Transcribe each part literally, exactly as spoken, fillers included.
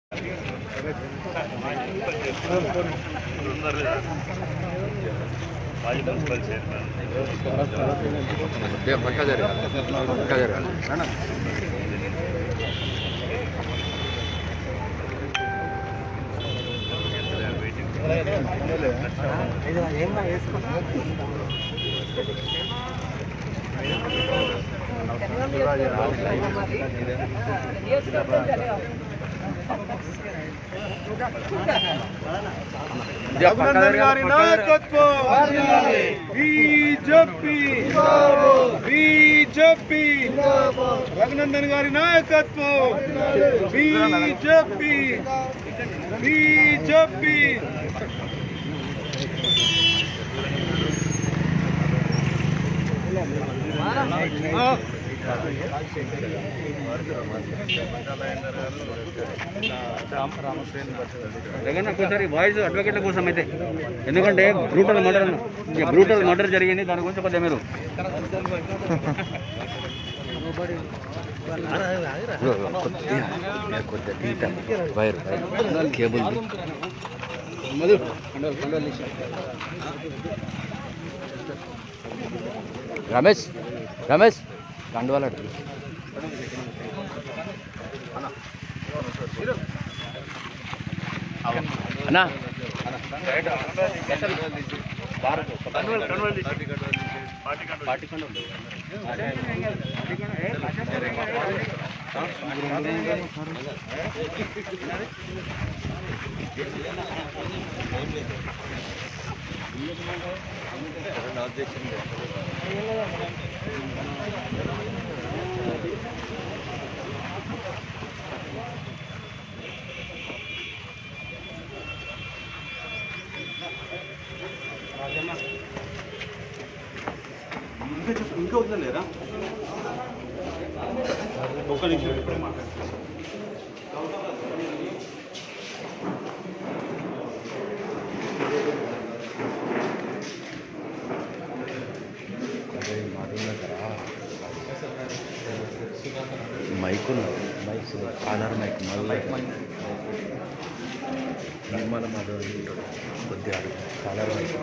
पक्का जरगा पक्का जरगा రఘునందన్ గారి నాయకత్వం బీజేపీ బీజేపీ రఘునందన్ గారి నాయకత్వం బీజేపీ బీజేపీ జగన్ ఒకసారి వాయిస్ అడ్వకేట్ల కోసం అయితే, ఎందుకంటే బ్రూటల్ మర్డర్ బ్రూటల్ మర్డర్ జరిగింది, దాని గురించి కొద్దిగా మీరు వైర్ కేబుల్ రమేష్ రమేష్ కండువాల అన్నా ఇంకా వద్దలేరా ఒక్క నిమిషం ఇప్పుడే మాట్లాడుతున్నాను. మైక్ మైక్ ఆధార్ మైక్ మళ్ళీ నిర్మల మాధవ్ కొద్దిగా కాలర్ మైక్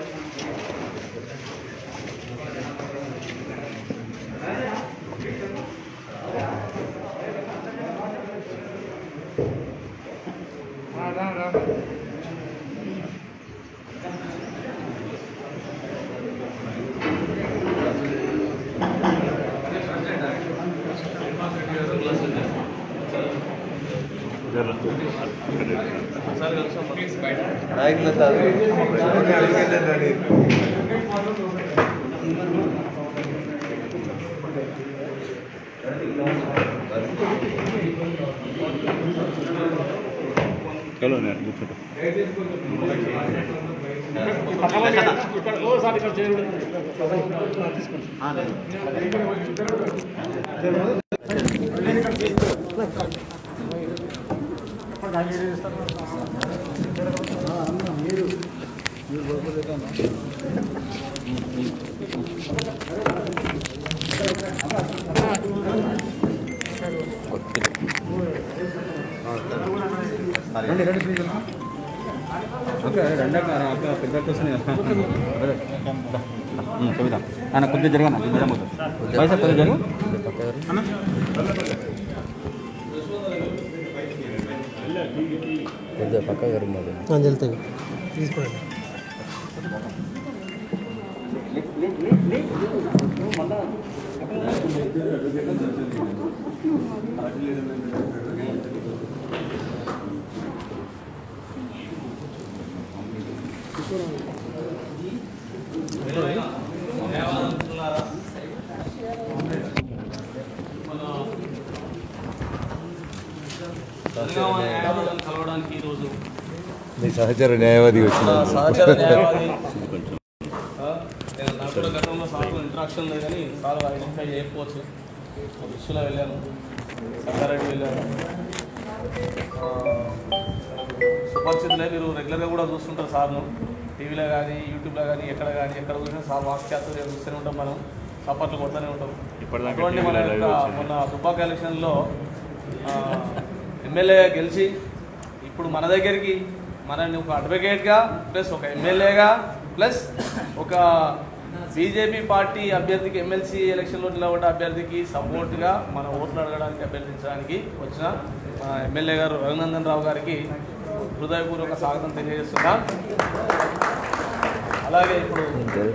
నాయకులు చలో నేను కూర్చుంటా. రండి రండి ప్లీజ్ ఓకే రండి అక్క పెద్ద వస్తున్నాయి కవిత ఆయన కొద్దిగా జరగనా పైసా కొద్దిగా జరుగు కొద్దిగా పక్క జరుగు వెళ్తాయి తీసుకోండి. కలవడానికి ఈరోజు మీ సహచర న్యాయవాది వచ్చిన సహచర న్యాయవాది నాకు కూడా గతంలో సార్లు ఇంట్రాక్షన్ లేదు కానీ సార్లు ఐడెంటిఫై చేయకపోవచ్చు. ఇష్యూలో వెళ్ళాను, సంగారెడ్డి వెళ్ళాను. సుపరిచితులే, మీరు రెగ్యులర్గా కూడా చూస్తుంటారు సార్ను టీవీలో కానీ యూట్యూబ్లో కానీ ఎక్కడ కానీ ఎక్కడ చూసినా సార్ వాక్యాత్తులు చూస్తూనే ఉంటాం, మనం సపోర్ట్లు కొడుతూనే ఉంటాం. అటువంటి మన యొక్క మొన్న దుబ్బాక ఎలక్షన్లో ఎమ్మెల్యే గెలిచి ఇప్పుడు మన దగ్గరికి మనల్ని ఒక అడ్వకేట్గా ప్లస్ ఒక ఎమ్మెల్యేగా ప్లస్ ఒక బీజేపీ పార్టీ అభ్యర్థికి ఎమ్మెల్సీ ఎలక్షన్లో నిలబడ్డ అభ్యర్థికి సపోర్ట్గా మన ఓట్లు అడగడానికి అభ్యర్థించడానికి వచ్చిన మన ఎమ్మెల్యే గారు రఘునందన్ రావు గారికి హృదయపూర్వక స్వాగతం తెలియజేస్తున్నాం. అలాగే ఇప్పుడు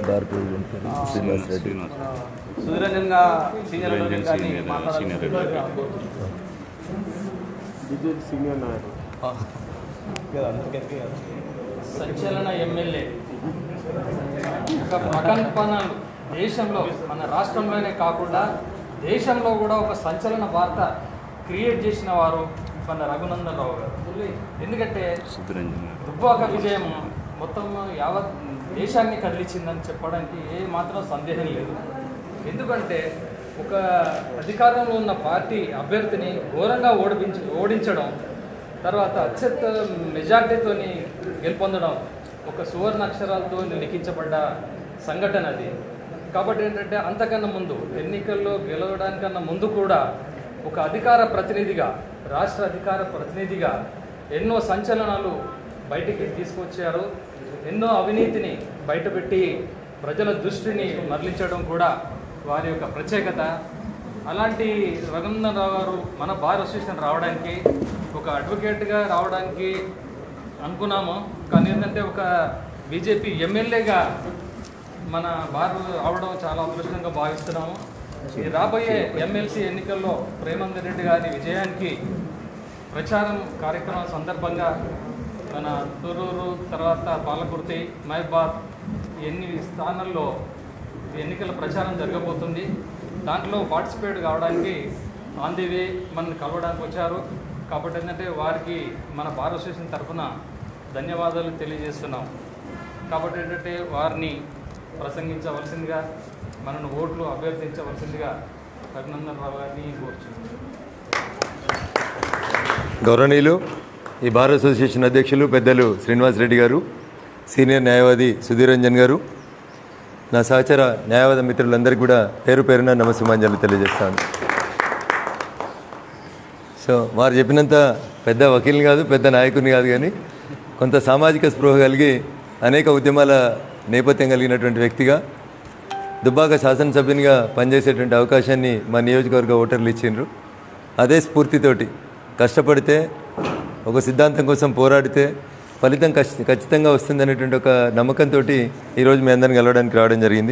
సుధీరంజన్ గా సీనియర్ అడ్వకేట్ గారిని మాట్లాడాలి. సంచలన ఎమ్మెల్యే ఒక ప్రకంపనలు దేశంలో మన రాష్ట్రంలోనే కాకుండా దేశంలో కూడా ఒక సంచలన వార్త క్రియేట్ చేసిన వారు మన రఘునందన్ రావు గారు. ఎందుకంటే దుబ్బాక విజయం మొత్తం యావత్ దేశాన్ని కదిలించిందని చెప్పడానికి ఏ మాత్రం సందేహం లేదు. ఎందుకంటే ఒక అధికారంలో ఉన్న పార్టీ అభ్యర్థిని ఘోరంగా ఓడిపించి ఓడించడం, తర్వాత అత్యంత మెజార్టీతో గెలుపొందడం ఒక సువర్ణ అక్షరాలతో లిఖించబడ్డ సంఘటన అది. కాబట్టి ఏంటంటే అంతకన్నా ముందు ఎన్నికల్లో గెలవడానికన్నా ముందు కూడా ఒక అధికార ప్రతినిధిగా, రాష్ట్ర అధికార ప్రతినిధిగా ఎన్నో సంచలనాలు బయటికి తీసుకొచ్చారు. ఎన్నో అవినీతిని బయటపెట్టి ప్రజల దృష్టిని మరలించడం కూడా వారి యొక్క ప్రత్యేకత. అలాంటి రఘునందన్ రావు గారు మన బార్ అసోసియేషన్ రావడానికి, ఒక అడ్వకేట్గా రావడానికి అనుకున్నాము. కానీ ఏంటంటే ఒక బీజేపీ ఎమ్మెల్యేగా మన బార్ రావడం చాలా అదృష్టంగా భావిస్తున్నాము. ఈ రాబోయే ఎమ్మెల్సీ ఎన్నికల్లో ప్రేమందర్ రెడ్డి గారి విజయానికి ప్రచారం కార్యక్రమం సందర్భంగా మన తూరూరు, తర్వాత పాలకుర్తి, మహబాద్ ఎన్ని స్థానాల్లో ఎన్నికల ప్రచారం జరగబోతుంది. దాంట్లో పార్టిసిపేట్ కావడానికి ఆన్ ది వే మనల్ని కలవడానికి వచ్చారు. కాబట్టి ఏంటంటే వారికి మన బార్ అసోసియేషన్ తరఫున ధన్యవాదాలు తెలియజేస్తున్నాం. కాబట్టి ఏంటంటే వారిని ప్రసంగించవలసిందిగా, మనను ఓట్లు అభ్యర్థించవలసిందిగా రఘునందన్ రావు గారిని కోరుచున్నాం. గౌరవనీయులు ఈ బార్ అసోసియేషన్ అధ్యక్షులు పెద్దలు శ్రీనివాస్ రెడ్డి గారు, సీనియర్ న్యాయవాది సుధీరంజన్ గారు, నా సహచర న్యాయవాద మిత్రులందరికీ కూడా పేరు పేరున నమస్సుమాంజలు తెలియజేస్తాను. సో వారు చెప్పినంత పెద్ద వకీల్ని కాదు, పెద్ద నాయకుని కాదు, కానీ కొంత సామాజిక స్పృహ కలిగి అనేక ఉద్యమాల నేపథ్యం కలిగినటువంటి వ్యక్తిగా దుబ్బాక శాసనసభ్యునిగా పనిచేసేటువంటి అవకాశాన్ని మా నియోజకవర్గ ఓటర్లు ఇచ్చిండ్రు. అదే స్ఫూర్తితోటి కష్టపడితే, ఒక సిద్ధాంతం కోసం పోరాడితే ఫలితం ఖచ్చితంగా వస్తుందనేటువంటి ఒక నమ్మకంతో ఈరోజు మీ అందరిని కలవడానికి రావడం జరిగింది.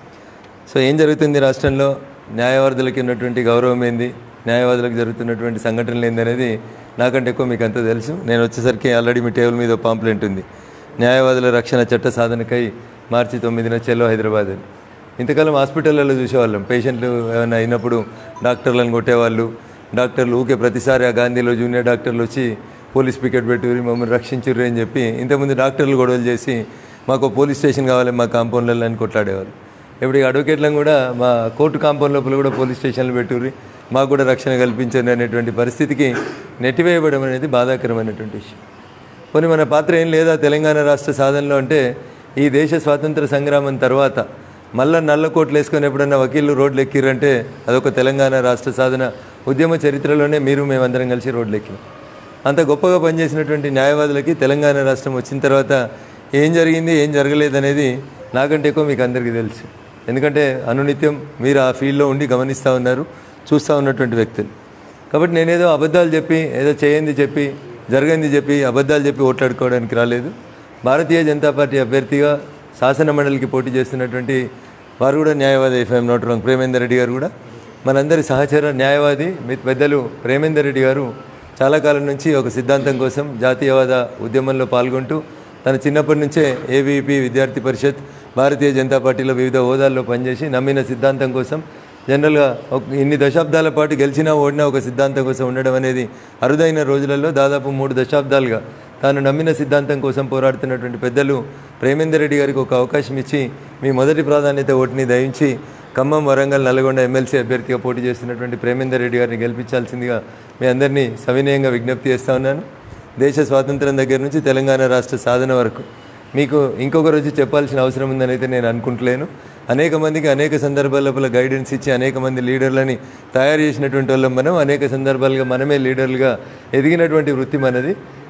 సో ఏం జరుగుతుంది రాష్ట్రంలో, న్యాయవాదులకి ఉన్నటువంటి గౌరవం ఏంది, న్యాయవాదులకు జరుగుతున్నటువంటి సంఘటనలు ఏందనేది నాకంటే ఎక్కువ మీకు అంతా తెలుసు. నేను వచ్చేసరికి ఆల్రెడీ మీ టేబుల్ మీద పాంప్లెంట్ ఉంది, న్యాయవాదుల రక్షణ చట్ట సాధనకై మార్చి తొమ్మిదిన చెల్లో హైదరాబాద్ అని. ఇంతకాలం హాస్పిటల్లో చూసేవాళ్ళం, పేషెంట్లు ఏమైనా అయినప్పుడు డాక్టర్లను కొట్టేవాళ్ళు, డాక్టర్లు ఊకే ప్రతిసారి ఆ గాంధీలో జూనియర్ డాక్టర్లు వచ్చి పోలీస్ పికెట్ పెట్టుకుని మమ్మల్ని రక్షించుర్రు అని చెప్పి ఇంతకుముందు డాక్టర్లు గొడవలు చేసి మాకు పోలీస్ స్టేషన్ కావాలి మా కాంపౌండ్లలో అని కొట్లాడేవాళ్ళు. ఇప్పుడు ఈ అడ్వకేట్లను కూడా మా కోర్టు కాంపౌండ్ లోపల కూడా పోలీస్ స్టేషన్లు పెట్టుర్రి, మాకు కూడా రక్షణ కల్పించండి అనేటువంటి పరిస్థితికి నెట్టివేయబడడం అనేది బాధాకరమైనటువంటి విషయం. కొన్ని మన పాత్ర ఏం లేదా తెలంగాణ రాష్ట్ర సాధనలో అంటే, ఈ దేశ స్వాతంత్ర సంగ్రామం తర్వాత మళ్ళా నల్ల కోట్లు వేసుకొని ఎప్పుడన్నా వకీళ్ళు రోడ్లు ఎక్కిరంటే అదొక తెలంగాణ రాష్ట్ర సాధన ఉద్యమ చరిత్రలోనే మీరు మేమందరం కలిసి రోడ్లు ఎక్కినాం. అంత గొప్పగా పనిచేసినటువంటి న్యాయవాదులకి తెలంగాణ రాష్ట్రం వచ్చిన తర్వాత ఏం జరిగింది, ఏం జరగలేదనేది నాకంటే ఎక్కువ మీకు అందరికీ తెలుసు. ఎందుకంటే అనునిత్యం మీరు ఆ ఫీల్డ్లో ఉండి గమనిస్తూ ఉన్నారు, చూస్తూ ఉన్నటువంటి వ్యక్తులు. కాబట్టి నేనేదో అబద్ధాలు చెప్పి, ఏదో చేయంది చెప్పి, జరిగింది చెప్పి, అబద్ధాలు చెప్పి ఓట్లాడుకోవడానికి రాలేదు. భారతీయ జనతా పార్టీ అభ్యర్థిగా శాసన మండలికి పోటీ చేస్తున్నటువంటి వారు కూడా న్యాయవాది, ఎఫ్ఐఎం నోట్ రాంగ్ ప్రేమేందర్ రెడ్డి గారు కూడా మనందరి సహచర న్యాయవాది. మీ పెద్దలు ప్రేమేందర్ రెడ్డి గారు చాలా కాలం నుంచి ఒక సిద్ధాంతం కోసం జాతీయవాద ఉద్యమంలో పాల్గొంటూ తన చిన్నప్పటి నుంచే ఏబీపీ విద్యార్థి పరిషత్, భారతీయ జనతా పార్టీలో వివిధ హోదాల్లో పనిచేసి నమ్మిన సిద్ధాంతం కోసం జనరల్గా ఇన్ని దశాబ్దాల పాటు గెలిచినా ఓడినా ఒక సిద్ధాంతం కోసం ఉండడం అనేది అరుదైన రోజులలో దాదాపు మూడు దశాబ్దాలుగా తాను నమ్మిన సిద్ధాంతం కోసం పోరాడుతున్నటువంటి పెద్దలు ప్రేమేందర్ రెడ్డి గారికి ఒక అవకాశం ఇచ్చి మీ మొదటి ప్రాధాన్యత ఓటుని దయించి ఖమ్మం, వరంగల్, నల్గొండ ఎమ్మెల్సీ అభ్యర్థిగా పోటీ చేస్తున్నటువంటి ప్రేమేందర్ రెడ్డి గారిని గెలిపించాల్సిందిగా మీ అందరినీ సవినయంగా విజ్ఞప్తి చేస్తూ ఉన్నాను. దేశ స్వాతంత్రం దగ్గర నుంచి తెలంగాణ రాష్ట్ర సాధన వరకు మీకు ఇంకొక రోజు చెప్పాల్సిన అవసరం ఉందని అయితే నేను అనుకుంటలేను. అనేక మందికి అనేక సందర్భాల లోపల గైడెన్స్ ఇచ్చి అనేక మంది లీడర్లని తయారు చేసినటువంటి వాళ్ళం మనం. అనేక సందర్భాలుగా మనమే లీడర్లుగా ఎదిగినటువంటి వృత్తి మనది.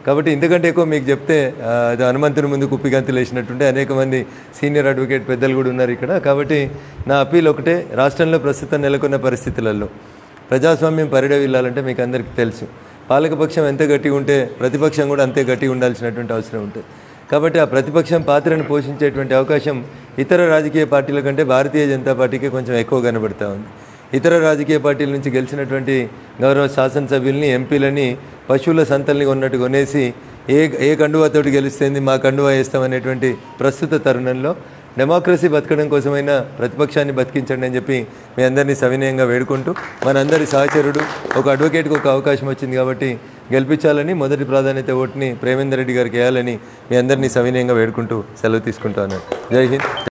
కాబట్టి ఇంతకంటే ఎక్కువ మీకు చెప్తే ఆ, అది హనుమంతుని ముందు కుప్పిగంతులు వేసినట్టుంటే అనేక మంది సీనియర్ అడ్వకేట్ పెద్దలు కూడా ఉన్నారు ఇక్కడ. కాబట్టి నా అప్పీల్ ఒకటే, రాష్ట్రంలో ప్రస్తుతం నెలకొన్న పరిస్థితులలో ప్రజాస్వామ్యం పరిడవిల్లాలంటే మీకు అందరికీ తెలుసు, పాలకపక్షం ఎంత గట్టిగా ఉంటే ప్రతిపక్షం కూడా అంతే గట్టిగా ఉండాల్సినటువంటి అవసరం ఉంటుంది. కాబట్టి ఆ ప్రతిపక్షం పాత్రను పోషించేటువంటి అవకాశం ఇతర రాజకీయ పార్టీల కంటే భారతీయ జనతా పార్టీకి కొంచెం ఎక్కువ కనబడుతూ ఉంది. ఇతర రాజకీయ పార్టీల నుంచి గెలిచినటువంటి గౌరవ శాసనసభ్యుల్ని, ఎంపీలని పశువుల సంతల్ని కొన్నట్టు కొనేసి ఏ ఏ కండువాతోటి గెలిస్తేంది మా కండువా వేస్తామనేటువంటి ప్రస్తుత తరుణంలో డెమోక్రసీ బతకడం కోసమైనా ప్రతిపక్షాన్ని బతికించండి అని చెప్పి మీ అందరినీ సవినయంగా వేడుకుంటూ, మనందరి సహచరుడు ఒక అడ్వకేట్కి ఒక అవకాశం వచ్చింది కాబట్టి గెలిపించాలని, మొదటి ప్రాధాన్యత ఓటుని ప్రేమేందర్ రెడ్డి గారికి వేయాలని మీ అందరినీ సవినయంగా వేడుకుంటూ సెలవు తీసుకుంటాను. జై హింద్.